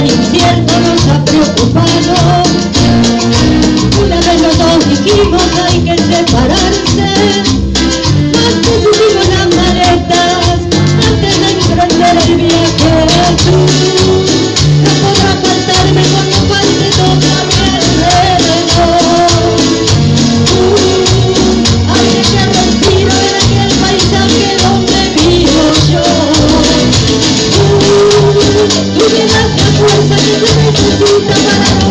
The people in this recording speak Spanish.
incierto nos ha preocupado. Una vez los dos dijimos hay que separarse, mas pusimos las maletas antes de emprender el viaje. No podrá faltarme cuando falte todo a mi alrededor. Aire que respiro en aquel paisaje donde vivo yo. Tú me das la fuerza que se necesita para